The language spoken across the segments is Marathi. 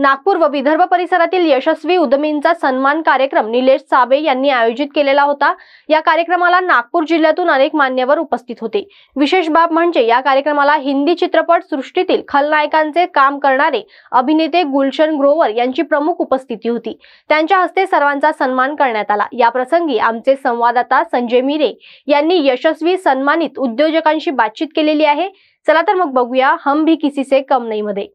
नागपूर व विदर्भ परिसरातील यशस्वी उद्यमींचा सन्मान कार्यक्रम निलेश साबे यांनी आयोजित केलेला होता। या कार्यक्रमाला नागपूर जिल्ह्यातून अनेक मान्यवर उपस्थित होते। विशेष बाब म्हणजे या कार्यक्रमाला हिंदी चित्रपट सृष्टीतील खलनायकांचे काम करणारे अभिनेते गुलशन ग्रोवर यांची प्रमुख उपस्थिती होती। त्यांच्या हस्ते सर्वांचा सन्मान करण्यात आला। या प्रसंगी आमचे संवाददाता संजय मिरे यांनी यशस्वी सन्मानित उद्योजकांशी बातचीत केलेली आहे। चला तर मग बघूया हम भी किसी से कम नहीं मध्ये।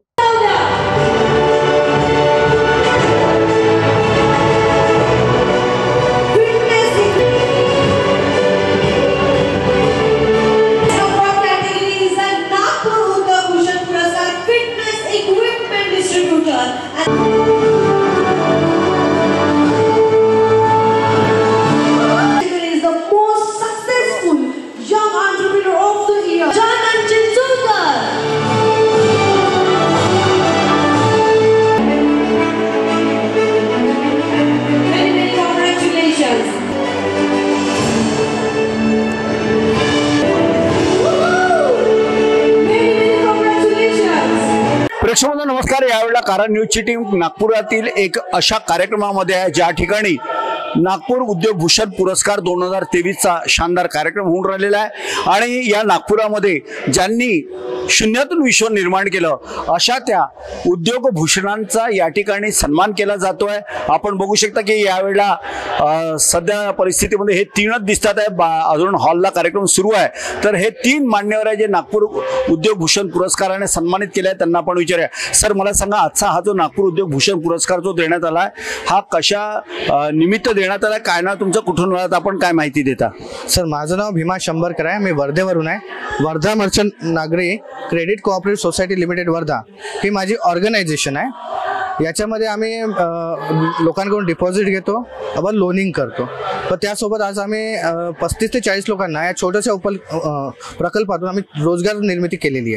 प्रेक्षकांना नमस्कार। यावेळेला कारण न्यूजची टीम नागपुरातील एक अशा कार्यक्रमामध्ये आहे ज्या ठिकाणी नागपूर उद्योग भूषण पुरस्कार 2023 चा शानदार कार्यक्रम होऊन राहिलेला आहे। आणि या नागपुरामध्ये ज्यांनी शून्यातून विश्व निर्माण केलं अशा त्या उद्योग भूषणांचा या ठिकाणी सन्मान केला जातोय। आपण बघू शकता की यावेळेला सध्या परिस्थितीमध्ये हे तीनच दिसतात आहे। अजून हॉलला कार्यक्रम सुरू आहे। तर हे तीन मान्यवर आहे जे नागपूर उद्योग भूषण पुरस्काराने सन्मानित केले आहे। त्यांना आपण विचारूया, सर मला सांगा आजचा हा जो नागपूर उद्योग भूषण पुरस्कार जो देण्यात आला आहे हा कशा निमित्त देण्यात आला? काय नाव तुमचं, कुठून आलात आपण, काय माहिती देता? सर माझं नाव भीमा शंभरकर आहे। मी वर्धेवरून आहे। वर्धा मर्चंट नागरी credit cooperative society limited Wardha ही माझी ऑर्गनायझेशन आहे। याच्यामध्ये आम्ही लोकांकडून डिपॉझिट घेतो व लोनिंग करतो। तर त्यासोबत आज आम्ही 35 ते 40 लोकांना या छोट्याशा प्रकल्पातून आम्ही रोजगार निर्मिती केलेली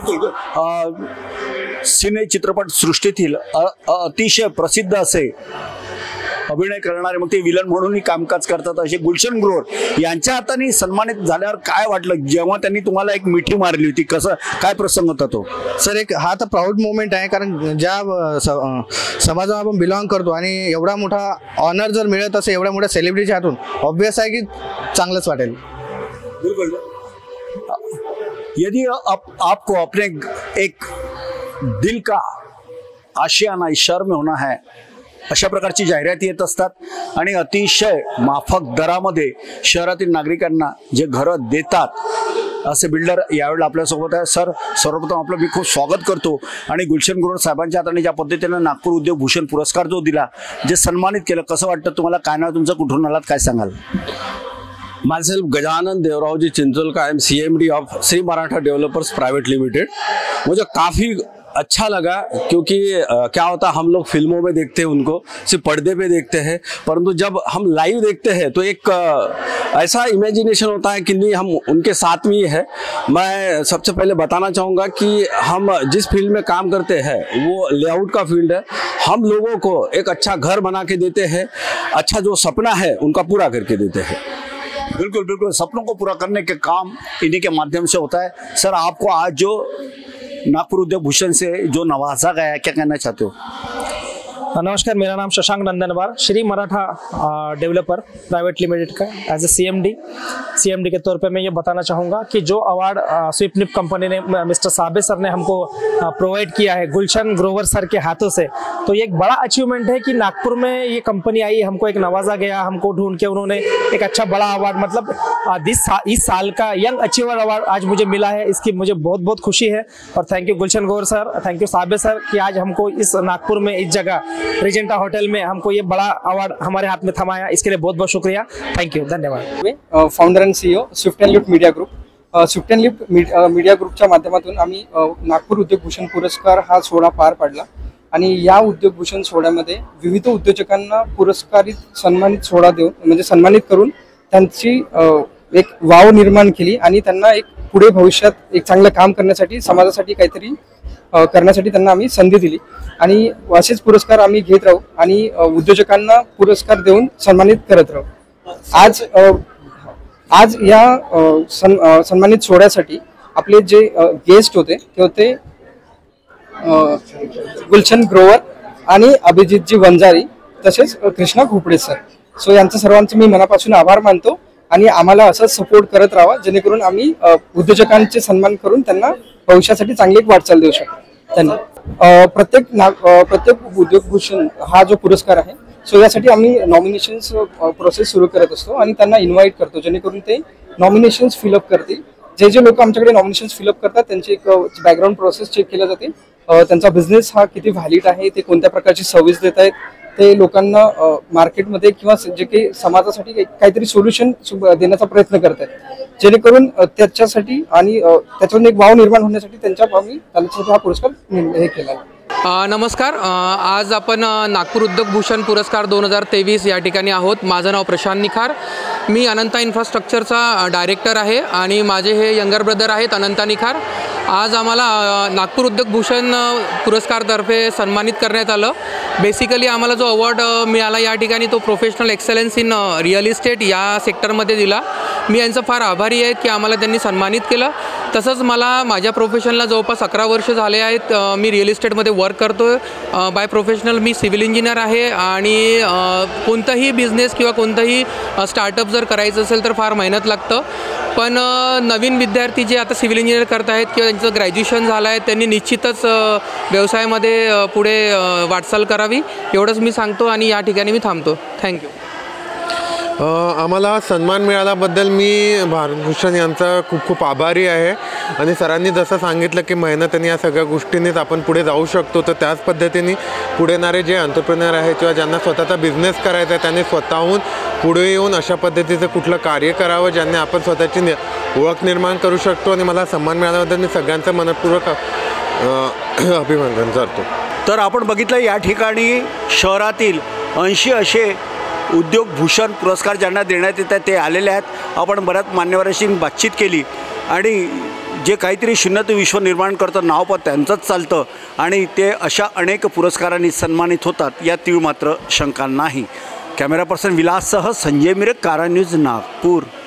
आहे। सिने चित्रपट सृष्टीतील अतिशय प्रसिद्ध असे अभिनय करणारे, मग ते विलन म्हणूनही कामकाज करतात असे गुलशन ग्रोवर यांच्या हाताने सन्मानित झाल्यावर काय वाटलं जेव्हा त्यांनी तुम्हाला एक मिठी मारली होती? कसं काय प्रसंग होता तो? सर एक हा तर प्राऊड मोमेंट आहे, कारण ज्या समाजाला आपण बिलॉंग करतो आणि एवढा मोठा ऑनर जर मिळत असेल एवढ्या मोठ्या सेलिब्रिटीच्या हातून, ऑब्वियस आहे की चांगलंच वाटेल। बिल्कुल। यदि आपको अपने एक दिल का आशियाना इस शहर में होना है, अशा प्रकारची जाहिराती येत असतात आणि अतिशय माफक दरामध्ये शहरातील नागरिकांना जे घरं देतात असे बिल्डर यावेळेला आपल्यासोबत आहे। सर सर्वप्रथम आपलं मी खूप स्वागत करतो आणि गुलशन ग्रोवर साहेबांच्या हाताने ज्या पद्धतीने नागपूर उद्योग भूषण पुरस्कार जो दिला, जे सन्मानित केलं, कसं वाटतं तुम्हाला? काय नाव तुमचं, कुठून आलात, काय सांगाल? Myself Gajanan Devraoji Chincholkar, I M CMD of Shri Maratha developers private limited. मुझे काफ़ी अच्छा लगा क्योंकि क्या होता, हम लोग फिल्मों में देखते हैं उनको, सिर्फ पर्दे पे देखते हैं, परंतु जब हम लाइव देखते हैं तो एक ऐसा इमेजिनेशन होता है कि नहीं हम उनके साथ में ही है। मैं सबसे पहले बताना चाहूँगा कि हम जिस फील्ड में काम करते हैं वो लेआउट का फील्ड है। हम लोगों को एक अच्छा घर बना के देते हैं, अच्छा जो सपना है उनका पूरा करके देते हैं। बिल्कुल बिल्कुल, सपनों को पूरा करने के काम इन्हीं के माध्यम से होता है। सर आपको आज जो नागपुर उद्योग भूषण से जो नवाजा गया है, क्या कहना चाहते हो? नमस्कार, मेरा नाम Shashank Nandanwar, Shri Maratha developer private limited का एज ए CMD के तौर पे मैं ये बताना चाहूँगा कि जो अवार्ड स्वीपनिप कंपनी ने मिस्टर साबे सर ने हमको प्रोवाइड किया है गुलशन ग्रोवर सर के हाथों से, तो ये एक बड़ा अचीवमेंट है कि नागपुर में ये कंपनी आई, हमको एक नवाजा गया, हमको ढूंढ के उन्होंने एक अच्छा बड़ा अवार्ड, मतलब इस साल का यंग अचीवर अवार्ड आज मुझे मिला है। इसकी मुझे बहुत बहुत खुशी है और thank you Gulshan Grover sir, thank you Sabe sir कि आज हमको इस नागपुर में इस जगह रिजेंटा होटल में हमको ये बड़ा अवार्ड हमारे हाथ में थमाया। इसके लिए बहुत बहुत शुक्रिया, थैंक यू, धन्यवाद। Founder and CEO Swift and Lift Media Group. Swift and Lift Media ग्रुपच्या माध्यमातून आम्ही नागपूर उद्योग भूषण पुरस्कार हा सोहळा पार पाडला आणि या उद्योग भूषण सोहळ्यामध्ये विविध उद्योजकांना पुरस्कारित सन्मानित सोहळा देऊन म्हणजे सन्मानित करून त्यांची एक वाव निर्माण केली आणि त्यांना एक पुढे भविष्यात एक चांगलं काम करण्यासाठी, समाजासाठी काहीतरी करण्यासाठी त्यांना आम्ही संधी दिली आणि असेच पुरस्कार आम्ही घेत राहू आणि उद्योजकांना पुरस्कार देऊन सन्मानित करत राहू। आज या सन्मानित सोहळ्यासाठी आपले जे गेस्ट होते ते होते गुलशन ग्रोवर आणि अभिजितजी वंजारी तसेच कृष्णा घोपडे सर. सो यांचं सर्वांचं मी मनापासून आभार मानतो आणि आम्हाला असंच सपोर्ट करत राहावा, जेणेकरून आम्ही उद्योजकांचे सन्मान करून त्यांना भविष्यासाठी चांगली एक वाटचाल देऊ शकतो. धन्यवाद. प्रत्येक उद्योग भूषण हा जो पुरस्कार आहे, सो यासाठी आम्ही नॉमिनेशन्स प्रोसेस सुरू करत असतो आणि त्यांना इन्व्हाइट करतो, जेणेकरून ते नॉमिनेशन्स फिलअप करतील. जे लोक आमच्याकडे नॉमिनेशन्स फिलअप करतात त्यांची एक बॅकग्राऊंड प्रोसेस चेक केली जाते. त्यांचा बिझनेस हा किती व्हॅलिड आहे, ते कोणत्या प्रकारची सर्व्हिस देत आहेत, ते लोकांना मार्केटमध्ये किंवा जे काही समाजासाठी काहीतरी सोल्युशन देण्याचा प्रयत्न करत आहेत, जेणेकरून त्याच्यासाठी आणि त्याच्यातून एक वाव निर्माण होण्यासाठी त्यांच्यासाठी हा पुरस्कार हे केला आहे. नमस्कार. आज आपण नागपूर उद्योग भूषण पुरस्कार 2023 या ठिकाणी आहोत. माझं नाव प्रशांत निखार. मी अनंता इन्फ्रास्ट्रक्चरचा डायरेक्टर आहे आणि माझे हे यंगर ब्रदर आहेत अनंता निखार. आज आम्हाला नागपूर उद्योग भूषण पुरस्कारतर्फे सन्मानित करण्यात आलं. बेसिकली आम्हाला जो अवॉर्ड मिळाला या ठिकाणी तो professional excellence in real estate या सेक्टरमध्ये दिला. मी यांचं फार आभारी आहे की आम्हाला त्यांनी सन्मानित केलं. तसंच मला माझ्या प्रोफेशनला जवळपास 11 वर्ष झाले आहेत. मी रिअल इस्टेटमध्ये वर्क करतो. बाय प्रोफेशनल मी सिव्हिल इंजिनियर आहे आणि कोणताही बिझनेस किंवा कोणताही स्टार्टअप जर करायचं असेल तर फार मेहनत लागतं. पण नवीन विद्यार्थी जे आता सिव्हिल इंजिनियर करत आहेत किंवा त्यांचं ग्रॅज्युएशन झालं आहे त्यांनी निश्चितच व्यवसायामध्ये पुढे वाटचाल करावी एवढंच मी सांगतो आणि या ठिकाणी मी थांबतो. थँक्यू. आम्हाला सन्मान मिळाल्याबद्दल मी भारतभूषण यांचा खूप खूप आभारी आहे. आणि सरांनी जसं सांगितलं की मेहनतीने या सगळ्या गोष्टींनीच आपण पुढे जाऊ शकतो, तर त्याच पद्धतीने पुढे येणारे जे एंटरप्रेनर आहेत किंवा ज्यांना स्वतःचा बिझनेस करायचा आहे त्यांनी स्वतःहून पुढे येऊन अशा पद्धतीचं कुठलं कार्य करावं ज्यांनी आपण स्वतःची ओळख निर्माण करू शकतो. आणि मला सन्मान मिळाल्याबद्दल मी सगळ्यांचं मनपूर्वक अभिनंदन करतो. तर आपण बघितलं या ठिकाणी शहरातील 80 असे उद्योग भूषण पुरस्कार ज्यांना देण्यात येतात ते आलेले आहेत. आपण बऱ्याच मान्यवरांशी बातचीत केली आणि जे काहीतरी शून्य ते विश्व निर्माण करतं नाव पण त्यांचंच चालतं आणि ते अशा अनेक पुरस्कारांनी सन्मानित होतात यात तीळ मात्र शंका नाही. कॅमेरा पर्सन विलाससह संजय मिरक, कारण न्यूज, नागपूर.